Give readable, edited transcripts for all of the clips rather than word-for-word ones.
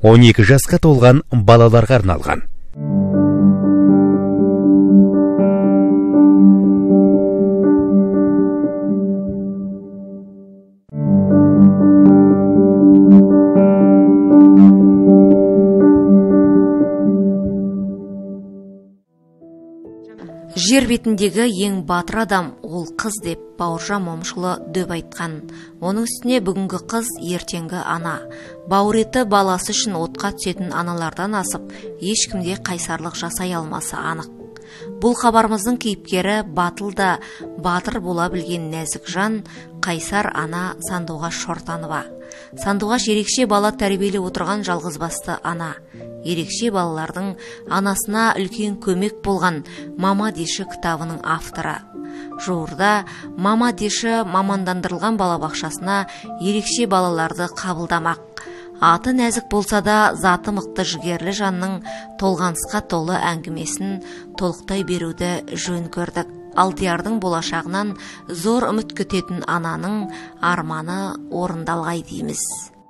12 жасқа толған балаларға арналған. Жер бетіндегі ең батыр адам ол қыз деп Бауыржан Момышұлы дөп айтқан. Оның үстіне бүгінгі қыз ертеңгі ана. Бауыр еті баласы үшін отқа түсетін аналардан асып, ешкімде қайсарлық жасай алмасы анық. Бұл хабарымыздың кейіпкері батыл да батыр бола білген нәзік жан, қайсар ана Сандуғаш Шортанова. Сандуғаш ерекше бала тәрбиелеп отырған жалғызбасты ана. Ерекше балалардың анасына үлкен көмек болған «Мама деші» кітабының авторы. Жуырда «Мама деші» мамандандырылған балабақшасына ерекше балаларды қабылдамақ. Аты нәзік болса да, заты мықты жігерлі жанның толғанысқа толы әңгімесін толықтай беруді жөн көрдік. Алдиярдың болашағынан зор үміт күтетін ананың арманы орындалғай дейміз.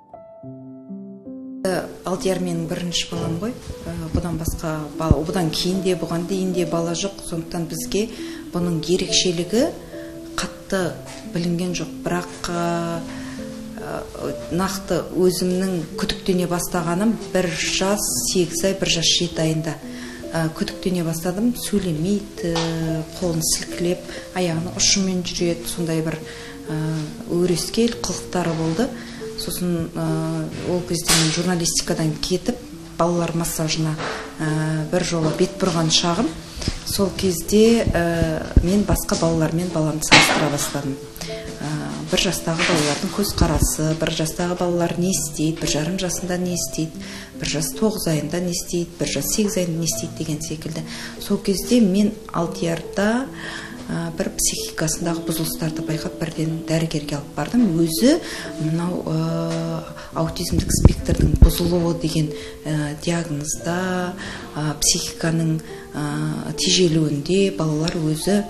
Алдияр менің бірінші балам ғой. Бұдан басқа бала, бұдан кейін де, бұған дейін де бала жоқ. Сондықтан бізге бұның ерекшелігі қатты білінген жоқ. Бірақ нақты өзімнің күдіктене бастағаным 1 жас 8 ай, 1 жас 7 айында күдіктене бастадым. Сөйлемейді, қолын сілкілеп, аяғының ұшымен жүреді, сондай бір өрескел қылықтары болды. Сосын ол кезде мен журналистикадан кетіп, балалар массажына бір жолы бет бұрған шағым. Сол кезде мен басқа балалармен баламды салыстыра бастадым. 1 жастағы балалардың көз қарасы, 1 жастағы балалар не істейді, 1,5 жасында не істейді, 1 жас 9 айында не істейді, 1 жас 8 айында не істейді деген секілді. Сол кезде мен Алдиярда бір психикасындағы бұзылыстарды байқап, бірден дәрігерге алып бардым. Өзі мынау аутизмдік спектрдің бұзылуы деген диагнозда, психиканың тежелуінде балалар өзі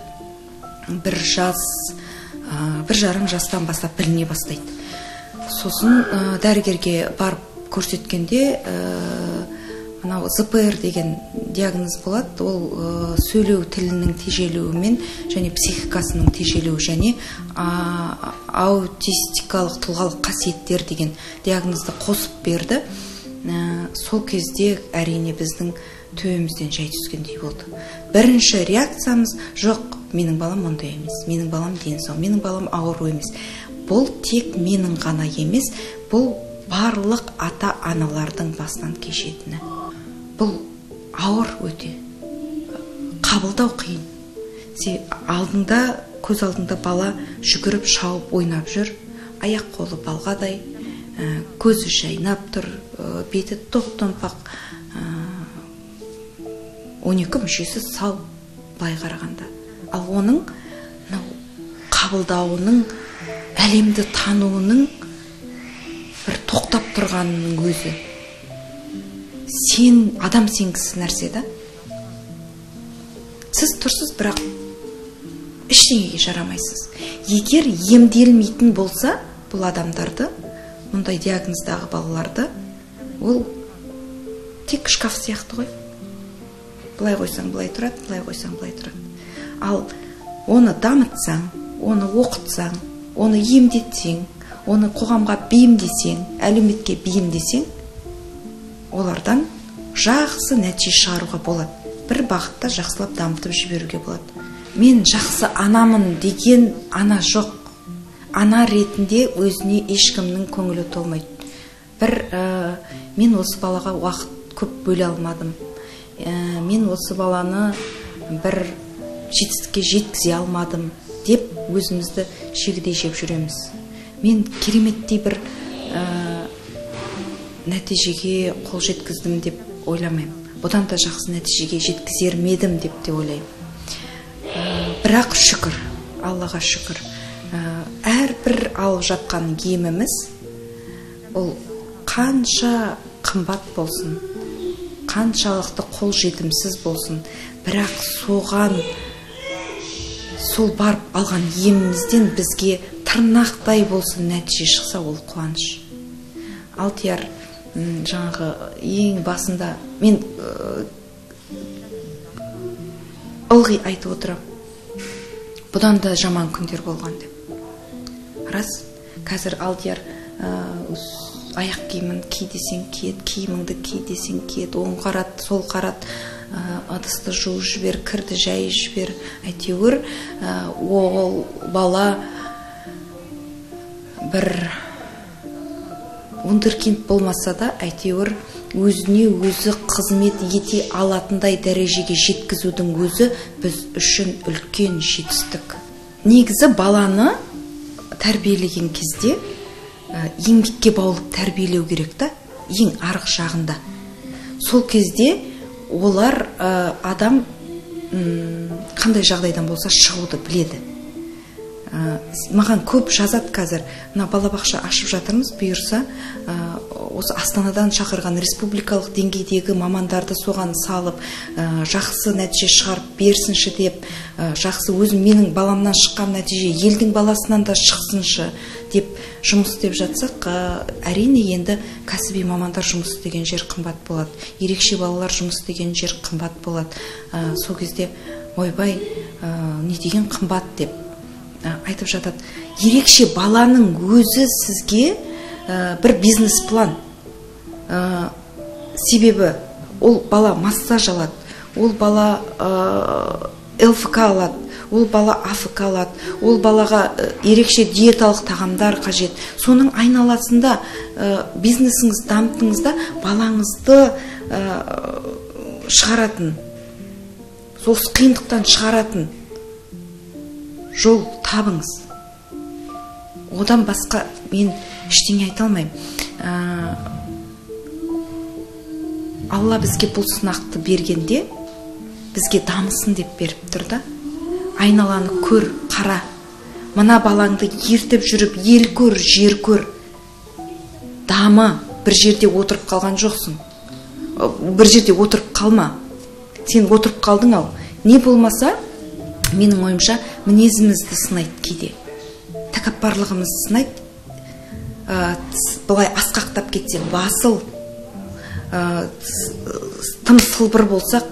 1,5 жастан бастап біліне бастайды. Сосын дәрігерге барып көрсеткенде мынау ЗПР деген диагноз болады. Ол сөйлеу тілінің тежелуімен және психикасының тежелуі және аутистикалық тұлғалық қасиеттер деген диагнозды қосып берді. Сол кезде әрине біздің төбемізден жай түскендей болды. Бірінші реакциямыз жоқ, менің балам ондай емес, менің балам денсау, менің балам ауру емес. Бұл тек менің ғана емес, бұл барлық ата-аналардың басынан кешетіні. Бұл ауыр өте, қабылдау қиын. Алдыңда, көз алдыңда бала жүгіріп, шауып, ойнап жүр, аяқ қолы балғадай, көзі жайнап тұр, беті топ-томпақ, 12 мүшесі сау былай қарағанда. Ал оның қабылдауының, әлемді тануының бір тоқтап тұрғанының өзі. Сен адам сенгісіз нәрсе да. Сіз тұрсыз, бірақ ештеңеге жарамайсыз. Егер емделмейтін болса, бұл адамдарды, мұндай диагноздағы балаларды, ол тек шкаф сияқты ғой. Былай қойсаң, былай тұрады, былай қойсаң, былай тұрады. Ал оны дамытсаң, оны оқытсаң, оны емдетсең, оны қоғамға бейімдесең, әлеуметке бейімдесең, олардан жақсы нәтиже шығаруға болады. Бір бағытта жақсылап дамытып жіберуге болады. Мен жақсы анамын деген ана жоқ. Ана ретінде өзіне ешкімнің көңілі толмайды. Мен осы балаға уақыт көп бөле алмадым. Мен осы баланы бір жетістікке жеткізе алмадым деп өзімізді шегедей жеп жүреміз. Мен кереметтей бір нәтижеге қол жеткіздім деп ойламаймын. Бұдан да жақсы нәтижеге жеткізер медім деп те ойлаймын. Бірақ шүкір, Аллаға шүкір, әрбір алып жатқан еміміз ол қанша қымбат болсын, қаншалықты қол жетімсіз болсын, бірақ соған сол барып алған емімізден бізге тырнақтай болсын нәтиже шықса, ол қуаныш. Алдияр жаңағы ең басында мен ылғи айтып отырам, бұдан да жаман күндер болған деп. Рас, қазір Алдияр аяқ киімін ки десең киет, киіміңді ки десең киет, оң қарат, сол қарат, ыдысты жуып жібер, кірді жай жібер. Әйтеуір ол бала бір вундеркинд болмаса да, әйтеуір өзіне өзі қызмет ете алатындай дәрежеге жеткізудің өзі біз үшін үлкен жетістік. Негізі баланы тәрбиелеген кезде еңбекке баулып тәрбиелеу керек та, ең арғы жағында. Сол кезде олар адам қандай жағдайдан болса шығуды біледі. Маған көп жазат қазір, мына балабақша ашып жатырмыз, бұйырса осы Астанадан шақырған республикалық деңгейдегі мамандарды соған салып, жақсы нәтиже шығарып берсінші деп, жақсы өзім менің баламнан шыққан нәтиже елдің баласынан да шықсыншы деп жұмыс істеп жатсақ, әрине енді кәсіби мамандар жұмыс істеген жер қымбат болады, ерекше балалар жұмыс істеген жер қымбат болады. Сол кезде ойбай, не деген қымбат деп айтып жатады. Ерекше баланың өзі сізге бір бизнес план. Себебі ол бала массаж алады, ол бала ЛФК алады, ол бала АФК алады, ол балаға ерекше диеталық тағамдар қажет. Соның айналасында бизнесіңіз дамытыңызда балаңызды шығаратын, сол қиындықтан шығаратын жол табыңыз. Одан басқа мен ештеңе айта алмаймын. Алла бізге бұл сынақты бергенде бізге дамысын деп беріп тұр да. Айналаны көр, қара. Мына балаңды ертіп жүріп, ел көр, жер көр. Дамы, бір жерде отырып қалған жоқсың. Бір жерде отырып қалма. Сен отырып қалдың ау. Не болмаса, менің ойымша, мінезімізді сынайды кейде. Тәкаппарлығымызды сынайды. Былай асқақтап кетсе, басыл, тым сылбыр болсақ,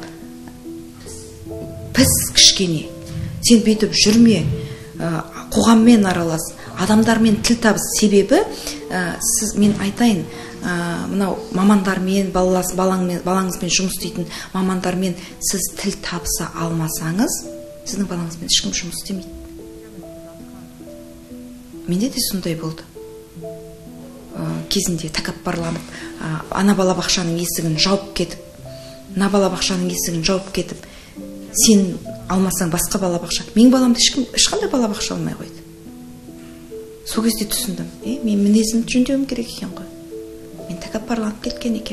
піс кішкене. Сен бейтіп жүрме, қоғаммен аралас, адамдармен тіл табыс. Себебі, мен айтайын, мынау мамандармен, балаңызбен жұмыс істейтін мамандармен сіз тіл табыса алмасаңыз, сіздің балаңызбен ешкім жұмыс істемейді. Менде де сондай болды. Кезінде тәкаппарланып, ана балабақшаның есігін жауып кетіп, мына балабақшаның есігін жауып кетіп, сен алмасаң басқа балабақша. Мен баламды ешқандай балабақша алмай қойды. Сол кезде түсіндім, мен мінезімді жөндеуім керек екен ғой. Мен тәкаппарланып кеткен екен.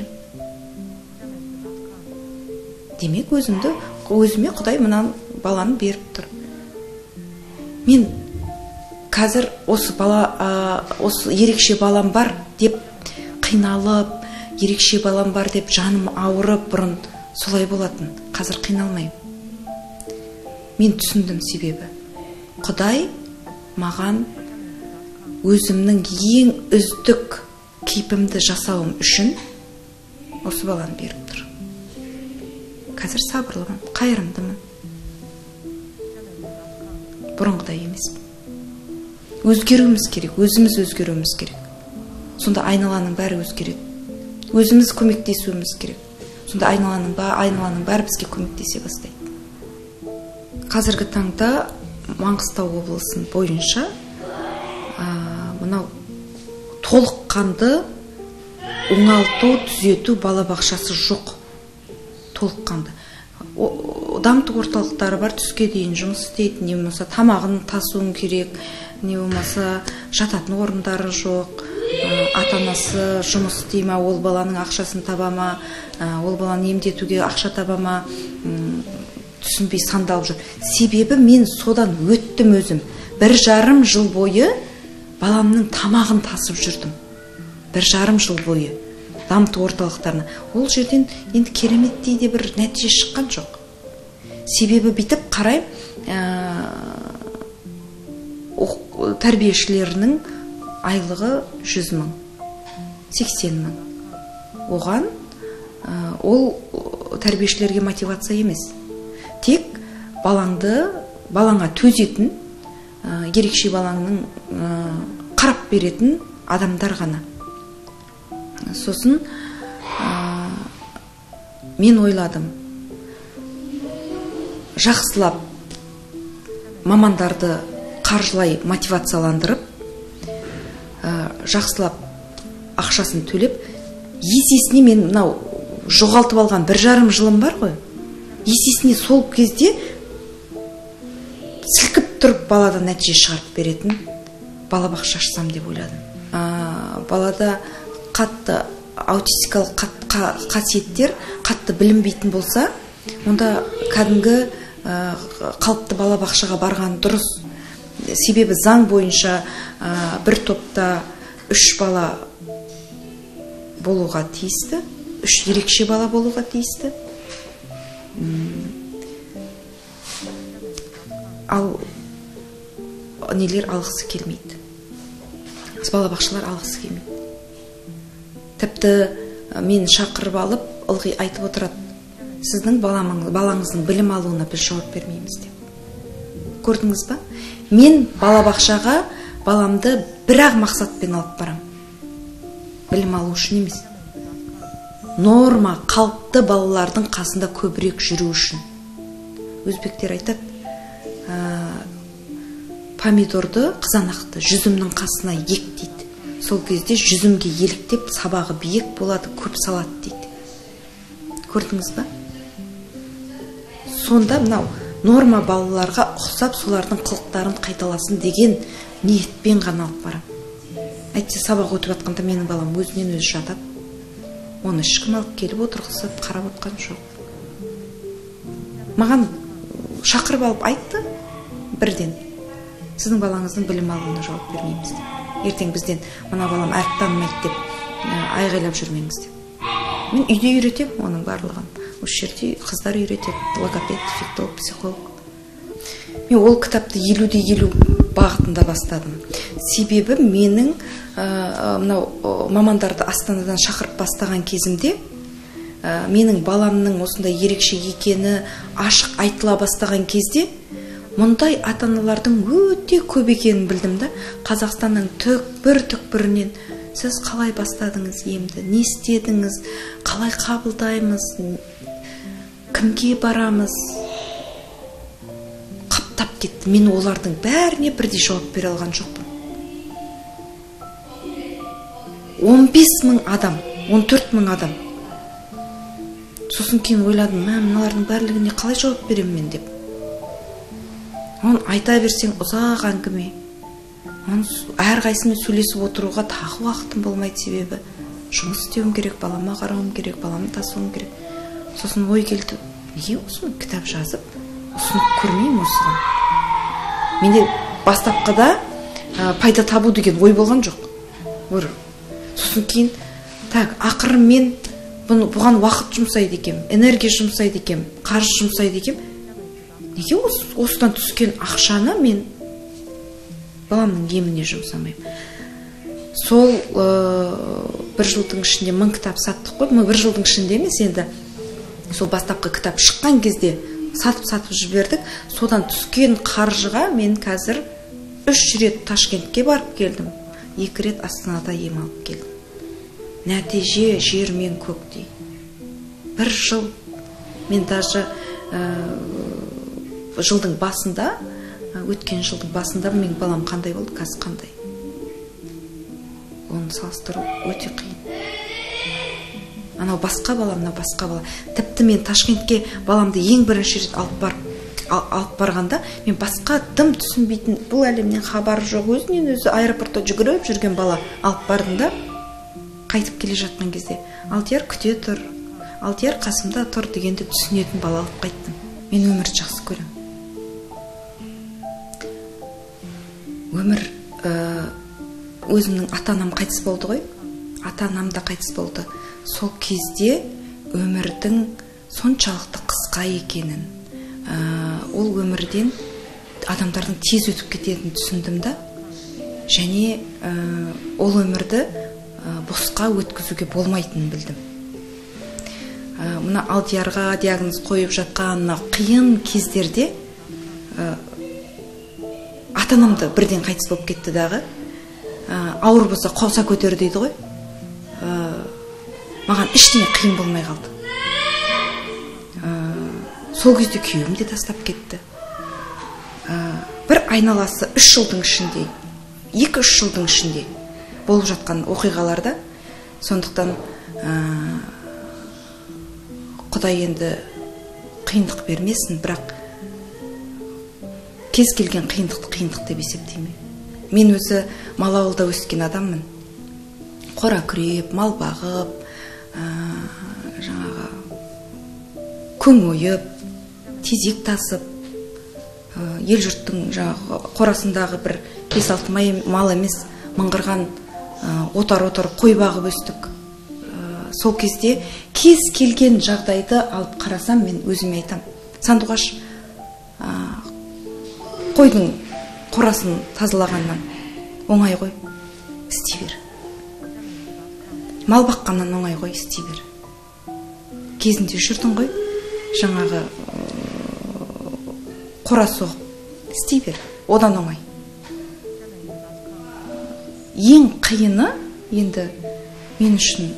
Демек өзіме Құдай мына баланы беріп тұр. Мен қазір осы ерекше балам бар деп қиналып, ерекше балам бар деп жаным ауырып, бұрын солай болатын. Қазір қиналмаймын. Мен түсіндім себебі. Құдай маған өзімнің ең үздік кейпімді жасауым үшін осы баланы беріп тұр. Қазір сабырлымын, қайырымдымын. Бұрынғыдай емеспін. Өзгеруіміз керек, өзіміз өзгеруіміз керек. Сонда айналаның бәрі өзгереді. Өзіміз көмектесуіміз керек. Сонда айналаның бәрі бізге көмектесе бастайды. Қазіргі таңда Маңғыстау облысының бойынша мынау толыққанды оңалту, түзету балабақшасы жоқ. Толыққанды. Дамыту орталықтары бар, түске дейін жұмыс істейді, не болмаса тамағын тасуын керек, не болмаса жататын орындары жоқ, ата-анасы жұмыс істей ма, ол баланың ақшасын таба ма, ол баланы емдетуге ақша таба ма, түсінбей сандалып жүр. Себебі мен содан өттім өзім. 1,5 жыл бойы баламның тамағын тасып жүрдім. 1,5 жыл бойы дамыту орталықтарына. Ол жерден енді кереметтей де бір нәтиже шыққан жоқ. Себебі бүйтіп қарай, тәрбиешілерінің айлығы 100 мың, 80 мың. оған ол тәрбиешілерге мотивация емес. Тек балаңа төзетін, ерекше балаңның қарап беретін адамдар ғана. Сосын мен ойладым, жақсылап мамандарды қаржылай мотивацияландырып, жақсылап ақшасын төлеп, есесіне мен мынау жоғалтып алған 1,5 жылым бар ғой, есесіне сол кезде сілкіп тұрып балада нәтиже шығарып беретін балабақша ашсам деп ойладым. Балада қатты аутистикалық қасиеттер қатты білінбейтін болса, онда кәдімгі қалыпты балабақшаға барған дұрыс. Себебі заң бойынша бір топта 3 бала болуға тиісті, 3 ерекше бала болуға тиісті. Ал нелер алғысы келмейді. Балабақшалар алғысы келмейді. Тіпті мен шақырып алып, ылғи айтып отырады, сіздің балаңыздың білім алуына біз жауап бермейміз деп. Көрдіңіз ба? Мен балабақшаға баламды бір-ақ мақсатпен алып барам. Білім алу үшін емес. Норма, қалыпты балалардың қасында көбірек жүру үшін. Өзбектер айтады, помидорды, қызанақты жүзімнің қасына ек дейді. Сол кезде жүзімге еліктеп, сабағы биік болады, көп салады дейді. Көрдіңіз ба? Сонда мынау норма балаларға ұқсап, солардың қылықтарын қайталасын деген ниетпен ғана алып барам. Әйтсе сабақ өтіп жатқанда менің балам өзінен өзі жатады. Оны ешкім алып келіп отырғызып, қарап отқан жоқ. Маған шақырып алып айтты бірден, сіздің балаңыздың білім алуына жауап бермейміз деп. Ертең бізден мына балам әріп танымайды деп айғайлап жүрмеңіз деп. Мен үйде үйретем оның барлығын. Осы жерде қыздар үйретеді, логопед, дефектолог, психолог. Мен ол кітапты 50-50 бағытында бастадым. Себебі менің мынау мамандарды Астанадан шақырып бастаған кезімде менің баламның осындай ерекше екені ашық айтыла бастаған кезде мұндай ата-аналардың өте көп екенін білдім да. Қазақстанның түкпір-түкпірінен сіз қалай бастадыңыз емді, не істедіңіз, қалай қабылдаймыз, кімге барамыз, қаптап кетті. Мен олардың бәріне бірдей жауап бере алған жоқпын. 15.000 адам, 14.000 адам. Сосын кейін ойладым, мыналардың барлығына қалай жауап беремін мен деп. Оны айта берсең ұзақ әңгіме. Әрқайсымен сөйлесіп отыруға тағы уақытым болмайды, себебі жұмыс істеуім керек, балама қарауым керек, баламды тасуым керек. Сосын ой келді, неге осыны кітап жазып, ұсынып көрмеймін осыған. Менде бастапқыда пайда табу деген ой болған жоқ. Сосын кейін, ақыры мен бұған уақыт жұмсайды екем, энергия жұмсайды екем, қаржы жұмсайды екем. Неге осыдан түскен ақшаны мен баламның еміне жұмсамаймын? Сол 1 жылдың ішінде 1000 кітап саттық қой. 1 жылдың ішінде емес, енді сол бастапқы кітап шыққан кезде сатып жібердік. Содан түскен қаржыға мен қазір 3 рет Ташкентке барып келдім, 2 рет Астанада ем алып келдім. Нәтиже жер мен көктей. 1 жыл. Мен даже жылдың басында, өткен жылдың басында мен балам қандай болды, қазір қандай. Оны салыстыру өте қиын. Анау басқа бала, мынау басқа бала. Тіпті мен Ташкентке баламды ең бірінші рет алып барғанда, мен басқа дым түсінбейтін, бұл әлемнен хабар жоқ, өзінен өзі аэропортта жүгіріп жүрген бала алып бардым да, қайтып келе жатқан кезде, Алдияр күте тұр, Алдияр қасымда тұр дегенді түсінетін бала алып қайттым. Мен өмірді жақсы көрем. Өмір, өзімнің ата-анам қайтыс болды ғой, ата-анам да қайтыс болды. Сол кезде өмірдің соншалықты қысқа екенін, ол өмірден адамдардың тез өтіп кететінін түсіндім да, және ол өмірді босқа өткізуге болмайтынын білдім. мына Алдиярға диагноз қойып жатқан мына қиын кездерде ата-анамды бірден қайтыс болып кетті дағы. Ауыр болса қоса көтер дейді ғой. Маған ештеңе қиын болмай қалды. Сол кезде күйеуім де тастап кетті. Бір айналасы 3 жылдың ішінде, 2-3 жылдың ішінде болып жатқан оқиғаларда, сондықтан Құдай енді қиындық бермесін, бірақ кез келген қиындық деп есептеймін. Мен өзі мал ауылда өскен адаммын. Қора күреп, мал бағып, жаңағы көң ойып, тезек тасып, ел жұрттың жаңағы қорасындағы бір 5-6 мал емес, мыңғырған отар қой бағып өстік. Сол кезде кез келген жағдайды алып қарасам, мен өзіме айтам, Сандуғаш, қойдың қорасын тазалағаннан оңай ғой, істей бер. Мал баққаннан оңай ғой, істей бер. Кезінде жүрдің ғой, жаңағы қора соғып, істей бер, одан оңай. Ең қиыны енді мен үшін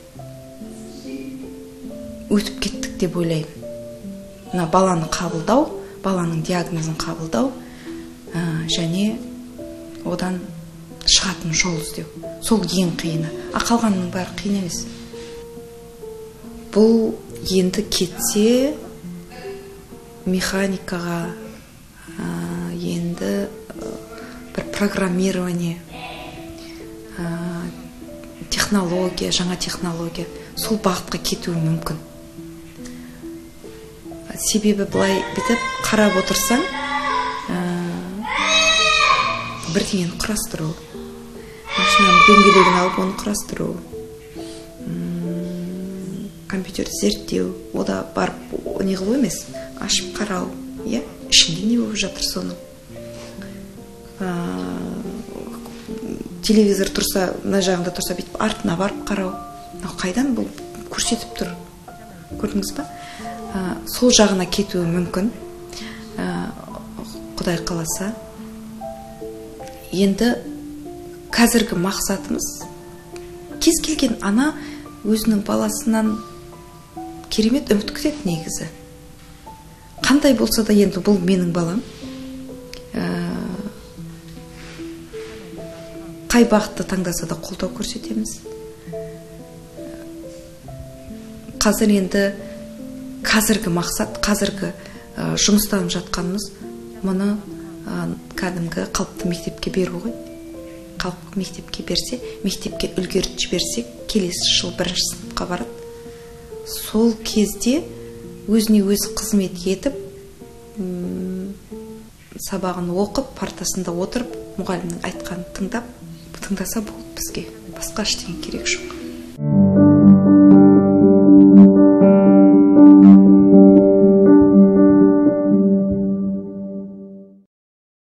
өтіп кеттік деп ойлаймын. Мына баланы қабылдау, баланың диагнозын қабылдау, және одан шығатын жол іздеу. Сол ең қиыны. Қалғанның бәрі қиын емес. Бұл енді кетсе механикаға, енді бір программирование, технология, жаңа технология, сол бағытқа кетуі мүмкін. Себебі былай бітіп қарап отырсаң, бірдеңені құрастыру, машинаның дөңгелегін алып оны құрастыру, компьютерді зерттеу, ода барып не қылу емес, ашып қарау, ішінде не болып жатыр соның. Телевизор тұрса, мына жағында тұрса, бүйтіп артына барып қарау. Қайдан бұл көрсетіп тұр? Көрдіңіз ба? Сол жағына кетуі мүмкін. Құдай қаласа. Енді қазіргі мақсатымыз, кез келген ана өзінің баласынан керемет үміт күтеді негізі. Қандай болса да енді бұл менің балам. Қай бағытты таңдаса да қолдау көрсетеміз. Қазір енді қазіргі мақсат, қазіргі жұмыстанып жатқанымыз мұны кәдімгі қалыпты мектепке беру ғой. Қалыпты мектепке берсе, мектепке үлгеріп жіберсек, келесі жыл 1-ші сыныпқа барады. Сол кезде өзіне өзі қызмет етіп, сабағын оқып, партасында отырып, мұғалімнің айтқанын тыңдаса болды бізге. Басқа ештеңе керек жоқ.